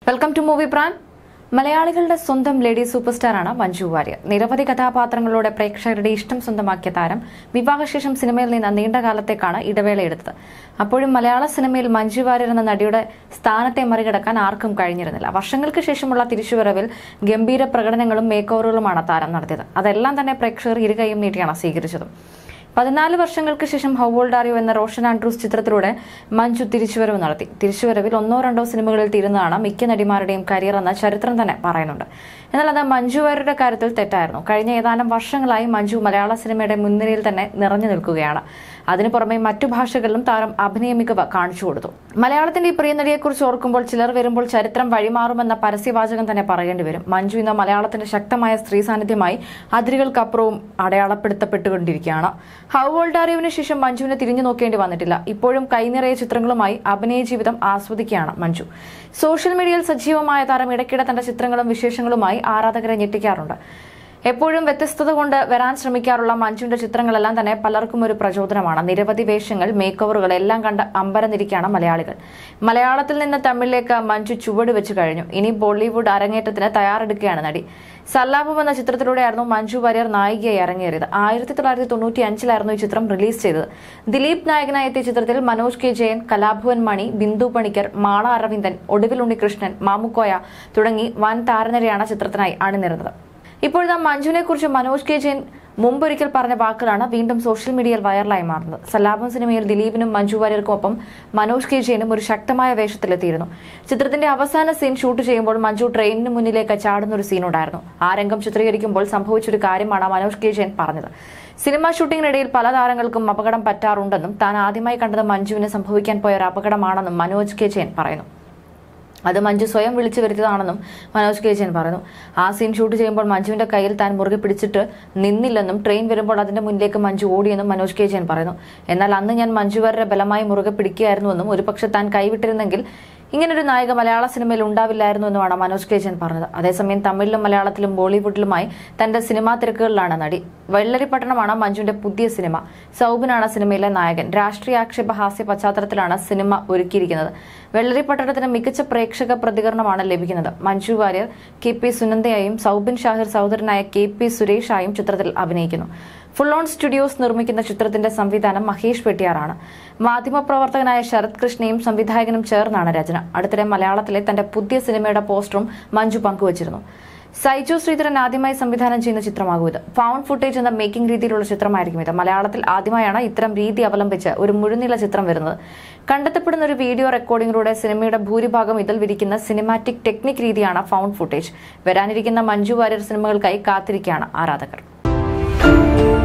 Welcome to movie brand. മലയാളികളുടെ സ്വന്തം lady super സ്റ്റാറാണ് മഞ്ജു വാര്യർ. നിരവധി കഥാപാത്രങ്ങളോടെ പ്രേക്ഷകരുടെ ഇഷ്ടം സ്വന്തമാക്കിയ താരം വിവാഹശേഷം സിനിമയിൽ നിന്ന് നീണ്ടകാലത്തേക്കാണ് ഇടവേളയെടുത്തത്. അപ്പോഴും മലയാള സിനിമയിൽ മഞ്ജു വാര്യർ എന്ന നടിയുടെ സ്ഥാനത്തെ മറികടക്കാൻ ആർക്കും കഴിഞ്ഞിരുന്നില്ല. വർഷങ്ങൾക്ക് ശേഷമുള്ള തിരിച്ചുവരവിൽ ഗംഭീര പ്രകടനങ്ങളും മേക്ക് ഓവറുകളുമാണ് താരം നടത്തിയത്. അതെല്ലാം തന്നെ പ്രേക്ഷകർ ഇരുകൈയും നീട്ടിയാണ് സ്വീകരിച്ചത്. 14 വർഷങ്ങൾക്ക് ശേഷം ഹൗ ഓൾഡ് ആർ യു എന്ന റോഷൻ ആൻഡ്രൂസ് ചിത്രത്തിലൂടെ മഞ്ജു തിരിച്ചുവരവ് നടത്തി. തിരിച്ചുവരവിൽ 1-2 സിനിമകളിൽ തീരുന്നതാണ് മിക്ക നടിമാരുടെയും കരിയർ എന്ന ചരിത്രം തന്നെ പറയുന്നുണ്ട്. എന്നാൽ അത് മഞ്ജു വാര്യരുടെ കാര്യത്തിൽ തെറ്റായിരുന്നു. കഴിഞ്ഞ ഏതാനും വർഷങ്ങളായി മഞ്ജു മലയാള സിനിമയുടെ മുൻനിരയിൽ തന്നെ നിറഞ്ഞു നിൽക്കുകയാണ്. അതിനു പുറമെ മറ്റു ഭാഷകളിലും താരം അഭിനയ മികവ് കാണിച്ചു കൊടുത്തു. മലയാളത്തിന്റെ ഈ പ്രിയ നടിയെക്കുറിച്ച് ഓർക്കുമ്പോൾ ചിലർ വരുമ്പോൾ ചരിത്രം വഴിമാറുമെന്ന പരസ്യവാചകം തന്നെ പറയേണ്ടി വരും. മഞ്ജു ഇന്ന് മലയാളത്തിന്റെ ശക്തമായ സ്ത്രീ സാന്നിധ്യമായി അതിരുകൾക്കപ്പുറവും അടയാളപ്പെടുത്തപ്പെട്ടുകൊണ്ടിരിക്കുകയാണ്. ഹൗ ഓൾഡ് ആർ യുവിന് ശേഷം മഞ്ജുവിനെ തിരിഞ്ഞു നോക്കേണ്ടി വന്നിട്ടില്ല. ഇപ്പോഴും കൈനിറയ ചിത്രങ്ങളുമായി അഭിനയ ജീവിതം ആസ്വദിക്കുകയാണ് മഞ്ജു. സോഷ്യൽ മീഡിയയിൽ സജീവമായ താരം ഇടയ്ക്കിടെ തന്റെ ചിത്രങ്ങളും വിശേഷങ്ങളുമായി ആരാധകരെ ഞെട്ടിക്കാറുണ്ട്. എപ്പോഴും വ്യത്യസ്തത കൊണ്ട് വരാൻ ശ്രമിക്കാറുള്ള മഞ്ജുവിന്റെ ചിത്രങ്ങളെല്ലാം തന്നെ പലർക്കും ഒരു പ്രചോദനമാണ്. നിരവധി വേഷങ്ങൾ, മേക്ക് ഓവറുകൾ എല്ലാം കണ്ട് അമ്പരന്നിരിക്കുകയാണ് മലയാളികൾ. മലയാളത്തിൽ നിന്ന് തമിഴിലേക്ക് മഞ്ജു ചുവട് വെച്ച് കഴിഞ്ഞു. ഇനി ബോളിവുഡ് അരങ്ങേറ്റത്തിന് തയ്യാറെടുക്കുകയാണ് നടി. സല്ലാപം എന്ന ചിത്രത്തിലൂടെയായിരുന്നു മഞ്ജു വാര്യർ നായികയായി ഇറങ്ങിയത്. 1995 ഈ ചിത്രം റിലീസ് ചെയ്തത്. ദിലീപ് നായകനായി എത്തിയ ചിത്രത്തിൽ മനോജ് കലാഭവൻ മണി, ബിന്ദു പണിക്കർ, മാള അരവിന്ദൻ, ഒടുവിൽ ഉണ്ണികൃഷ്ണൻ, മാമുക്കോയ തുടങ്ങി വൻ താരനിരയാണ് ചിത്രത്തിനായി അണിനിരുന്നത്. ഇപ്പോഴത്തെ മഞ്ജുവിനെ കുറിച്ച് മനോജ് മുമ്പൊരിക്കൽ പറഞ്ഞ വാക്കുകളാണ് വീണ്ടും സോഷ്യൽ മീഡിയയിൽ വൈറലായി മാറുന്നത്. സല്ലാപം സിനിമയിൽ ദിലീപിനും മഞ്ജു വാര്യർക്കൊപ്പം മനോജ് ഒരു ശക്തമായ വേഷത്തിലെത്തിയിരുന്നു. ചിത്രത്തിന്റെ അവസാന സീൻ ഷൂട്ട് ചെയ്യുമ്പോൾ മഞ്ജു ട്രെയിനിന് മുന്നിലേക്ക് ചാടുന്ന ഒരു സീനുണ്ടായിരുന്നു. ആ രംഗം ചിത്രീകരിക്കുമ്പോൾ സംഭവിച്ചൊരു കാര്യമാണ് മനോജ് പറഞ്ഞത്. സിനിമാ ഷൂട്ടിങ്ങിനിടയിൽ പല താരങ്ങൾക്കും അപകടം പറ്റാറുണ്ടെന്നും താൻ ആദ്യമായി കണ്ടത് മഞ്ജുവിന് സംഭവിക്കാൻ പോയ ഒരു അപകടമാണെന്നും മനോജ് പറയുന്നു. അത് മഞ്ജു സ്വയം വിളിച്ചു വരുത്തിയതാണെന്നും മനോജ് പറയുന്നു. ആ സീൻ ഷൂട്ട് ചെയ്യുമ്പോൾ മഞ്ജുവിന്റെ കയ്യിൽ താൻ മുറുകെ പിടിച്ചിട്ട് നിന്നില്ലെന്നും ട്രെയിൻ വരുമ്പോൾ അതിന്റെ മുന്നിലേക്ക് മഞ്ജു ഓടിയെന്നും മനോജ് പറയുന്നു. എന്നാൽ അന്ന് ഞാൻ മഞ്ജു വാര്യരെ ബലമായി മുറുകെ പിടിക്കുകയായിരുന്നുവെന്നും ഒരുപക്ഷെ താൻ കൈവിട്ടിരുന്നെങ്കിൽ ഇങ്ങനൊരു നായിക മലയാള സിനിമയിൽ ഉണ്ടാവില്ലായിരുന്നു എന്നുമാണ് മനോജ് പറഞ്ഞത്. അതേസമയം തമിഴിലും മലയാളത്തിലും ബോളിവുഡിലുമായി തന്റെ സിനിമാ തിരക്കുകളിലാണ് നടി. വെള്ളരിപ്പട്ടണമാണ് മഞ്ജുവിന്റെ പുതിയ സിനിമ. സൗബിനാണ് സിനിമയിലെ നായകൻ. രാഷ്ട്രീയ ആക്ഷേപ ഹാസ്യ പശ്ചാത്തലത്തിലാണ് സിനിമ ഒരുക്കിയിരിക്കുന്നത്. വെള്ളരിപ്പട്ടണത്തിന് മികച്ച പ്രേക്ഷക പ്രതികരണമാണ് ലഭിക്കുന്നത്. മഞ്ജു വാര്യർ KP സുനന്ദയായും സൗബിൻ ഷാഹിർ സഹോദരനായ KP സുരേഷായും ചിത്രത്തിൽ അഭിനയിക്കുന്നു. ഫുൾ ഓൺ സ്റ്റുഡിയോസ് നിർമ്മിക്കുന്ന ചിത്രത്തിന്റെ സംവിധാനം മഹേഷ് വെട്ടിയാറാണ്. മാധ്യമപ്രവർത്തകനായ ശരത് കൃഷ്ണയും സംവിധായകനും ചേർന്നാണ് രചന. അടുത്തിടെ മലയാളത്തിലെ തന്റെ പുതിയ സിനിമയുടെ പോസ്റ്ററും മഞ്ജു പങ്കുവച്ചിരുന്നു. സൈജു ശ്രീധരൻ ആദ്യമായി സംവിധാനം ചെയ്യുന്ന ചിത്രമാകും ഇത്. ഫൗണ്ട് ഫുട്ടേജ് എന്ന മേക്കിംഗ് രീതിയിലുള്ള ചിത്രമായിരിക്കും ഇത്. മലയാളത്തിൽ ആദ്യമായാണ് ഇത്തരം രീതി അവലംബിച്ച് ഒരു മുഴുനീള ചിത്രം വരുന്നത്. കണ്ടെത്തപ്പെടുന്ന ഒരു വീഡിയോ റെക്കോർഡിംഗിലൂടെ സിനിമയുടെ ഭൂരിഭാഗം ഇതിൽ വിരിക്കുന്ന സിനിമാറ്റിക് ടെക്നിക് രീതിയാണ് ഫൗണ്ട് ഫുട്ടേജ്. വരാനിരിക്കുന്ന മഞ്ജു വാര്യർ സിനിമകൾക്കായി കാത്തിരിക്കുകയാണ് ആരാധകർ.